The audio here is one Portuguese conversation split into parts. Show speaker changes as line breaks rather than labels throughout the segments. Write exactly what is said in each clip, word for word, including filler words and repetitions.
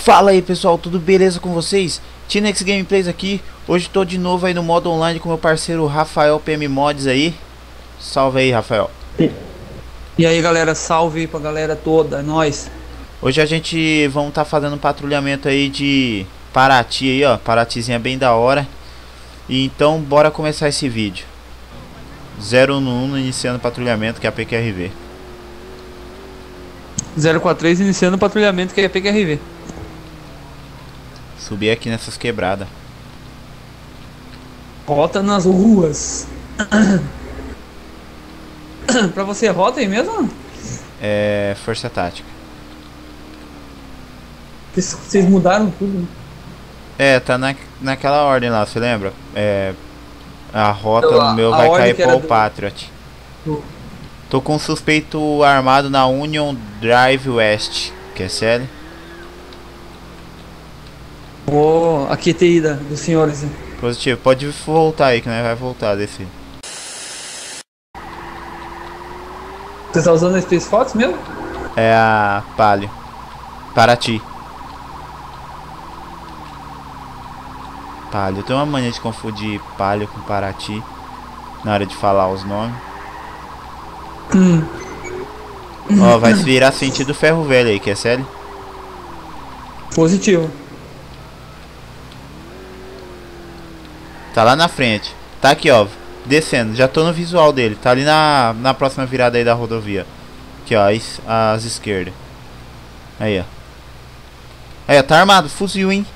Fala aí pessoal, tudo beleza com vocês? Tinex Gameplays aqui. Hoje estou de novo aí no modo online com meu parceiro Rafael P M Mods aí. Salve aí, Rafael.
E aí galera, salve pra galera toda, nós.
Hoje a gente vamos estar tá fazendo um patrulhamento aí de Paraty aí, ó. Paratizinha bem da hora. E então bora começar esse vídeo. zero no um iniciando o patrulhamento, que é a P Q R V.
zero quatro três iniciando o patrulhamento, que é a P Q R V.
Subir aqui nessas quebradas.
Rota nas ruas. Pra você é rota aí mesmo?
É força tática.
Vocês mudaram tudo?
É, tá na, naquela ordem lá, você lembra? É, a rota
Então,
no meu
a
vai
ordem
cair
que
para
era
o
do-
Patriot.
do-
Tô com um suspeito armado na Union Drive West. Q S L?
Oh, a Q T I da, dos senhores.
Positivo, pode voltar aí que nós vai voltar desse.
Você tá usando a Space Fox mesmo?
É a Palio. Paraty. Palio, tem uma mania de confundir Palio com Paraty na hora de falar os nomes.
Hum.
Ó, vai se virar sentido ferro velho aí, Q S L?
Positivo.
Tá lá na frente. Tá aqui, ó. Descendo. Já tô no visual dele. Tá ali na, na próxima virada aí da rodovia. Aqui, ó. As, as esquerdas. Aí, ó. Aí, ó. Tá armado. Fuzil, hein?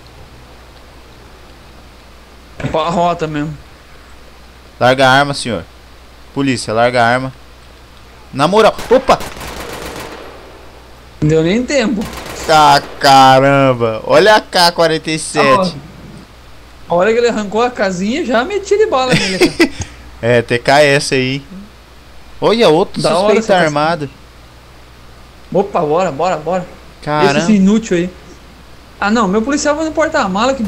É pra rota mesmo.
Larga a arma, senhor. Polícia, larga a arma. Na moral. Opa!
Não deu nem tempo.
Ah, caramba. Olha a K quarenta e sete.
A hora que ele arrancou a casinha, já meti de bala nele. Cara.
É, T K S aí. Olha, outro
Da hora
suspeito
essa
armado.
Opa, bora, bora, bora.
Caramba.
Esse inútil aí. Ah não, meu policial vai no porta-mala que.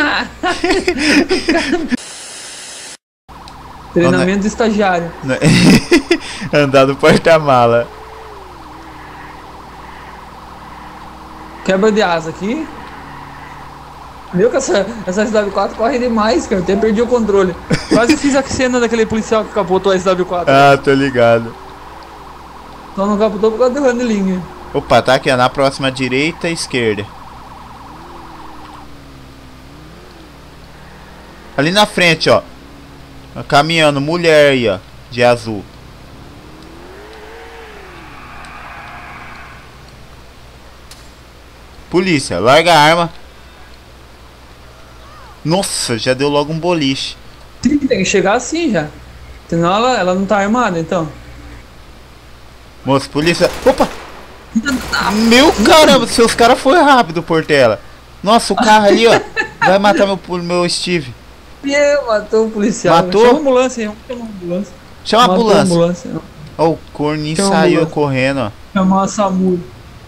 Treinamento de estagiário.
Andar no porta-mala.
Quebra de asa aqui. Viu que essa, essa S W quatro corre demais, cara. Até perdi o controle. Quase fiz a cena daquele policial que capotou a S W quatro.
Ah, tô ligado.
Só não capotou por causa do handling.
Opa, tá aqui, ó, na próxima direita e esquerda. Ali na frente, ó. Caminhando, mulher aí, ó. De azul. Polícia, larga a arma. Nossa, já deu logo um boliche.
Tem que chegar assim já. Senão ela, ela não tá armada, então.
Moço, polícia. Opa! Meu caramba, seus caras foi rápido, Portela. Nossa, o carro ali, ó. Vai matar meu, meu Steve.
Meu, matou o policial.
Matou?
Chama a ambulância, vamos chamar a ambulância.
Chama a
Matou
ambulância.
ambulância.
Ó, o corninho
Chama a
saiu
ambulância.
correndo, ó.
Chamar a SAMU.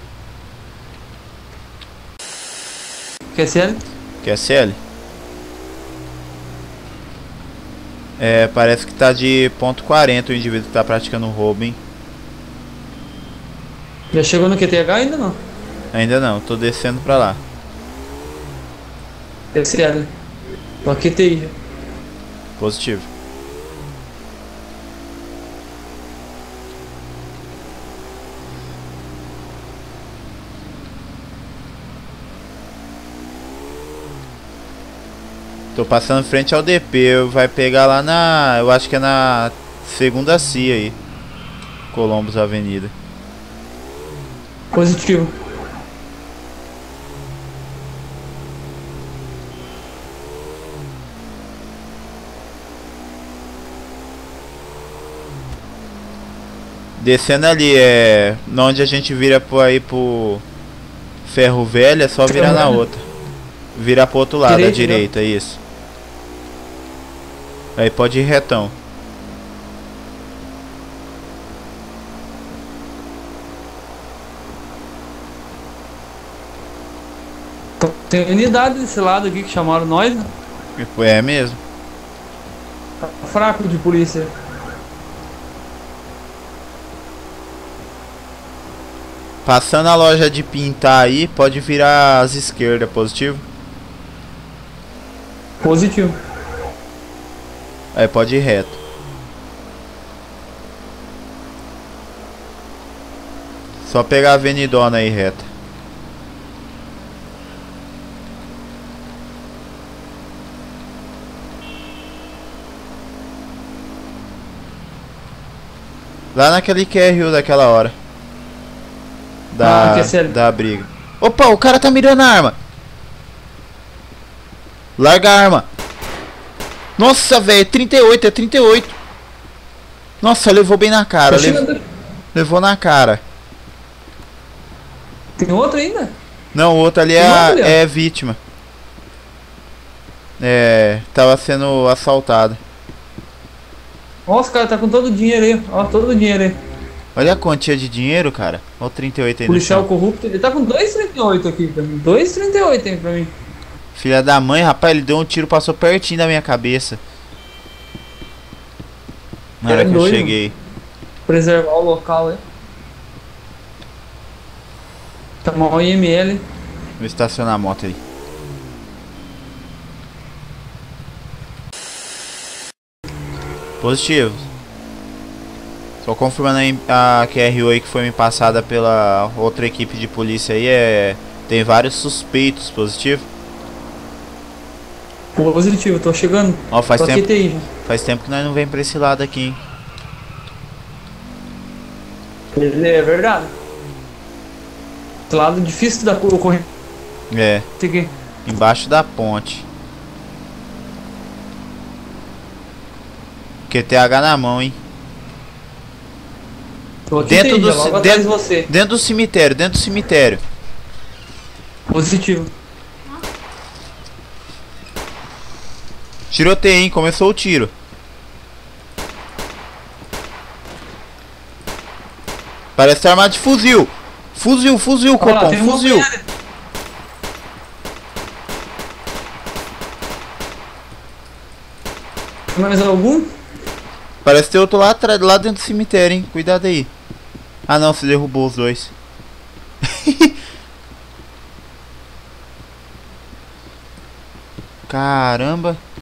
Quer ser?
Q S L? É, parece que tá de ponto quarenta o indivíduo que tá praticando o roubo, hein?
Já chegou no Q T H ainda não?
Ainda não, tô descendo pra lá.
Quer ser? Tô Q T I.
Positivo. Tô passando frente ao D P, vai pegar lá na... eu acho que é na segunda C I A aí. Columbus Avenida.
Positivo.
Descendo ali, é... onde a gente vira por aí pro Ferro Velho, é só virar
Ferro
na
Velho.
outra. Virar pro outro lado,
Direita,
à direita, isso. Aí pode ir retão.
Tem unidade desse lado aqui que chamaram nós, né?
É mesmo.
Tá fraco de polícia.
Passando a loja de pintar aí, pode virar às esquerdas, positivo?
Positivo.
É, pode ir reto. Só pegar a avenidona aí reta. Lá naquele Q R U daquela hora. Da,
Ah, que é sério.
da briga. Opa, o cara tá mirando a arma. Larga a arma. Nossa, velho, trinta e oito, é trinta e oito. Nossa, levou bem na cara.
Tá
Lev...
chegando.
Levou na cara.
Tem outro ainda?
Não, o outro ali é,
Tem
a-
outro ali, ó.
é vítima. É, tava sendo assaltado.
Ó, os caras tá com todo o dinheiro aí. Ó, todo o dinheiro aí.
Olha a quantia de dinheiro, cara. Olha o trinta e oito aí no
Policial
chão.
corrupto. Ele tá com dois vírgula trinta e oito aqui pra mim. dois vírgula trinta e oito aí pra mim.
Filha da mãe, rapaz, ele deu um tiro, passou pertinho da minha cabeça. Na hora
É
que eu
doido.
cheguei.
Preservar o local aí. Tomar o I M L.
Vou estacionar a moto aí. Positivo. Só confirmando aí a Q R U aí que foi me passada pela outra equipe de polícia aí. É, tem vários suspeitos, positivo.
Positivo, tô chegando.
Ó, faz
tô aqui
tempo,
T I já.
faz tempo que nós não vem pra esse lado aqui, hein.
É verdade. Esse lado difícil da corrente
É,
aqui.
embaixo da ponte. Q T H na mão, hein.
Tô aqui
Dentro
T I
do
já,
ci-
logo atrás de
dentro-
você.
Dentro do cemitério, dentro do cemitério.
Positivo.
Tiroteio, hein? Começou o tiro. Parece armado de fuzil. Fuzil, fuzil,
Olha lá,
Copom,
tem um
fuzil.
monte ali. Tem mais algum?
Parece ter outro lá atrás, lá dentro do cemitério, hein? Cuidado aí. Ah não, se derrubou os dois. Caramba.